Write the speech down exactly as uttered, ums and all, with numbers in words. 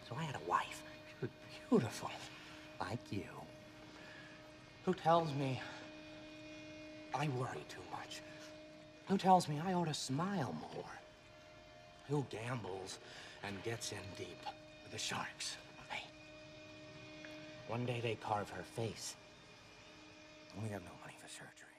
So I had a wife. She was beautiful, like you, who tells me I worry too much, who tells me I ought to smile more, who gambles and gets in deep with the sharks. Hey, one day they carve her face. We have no money for surgery.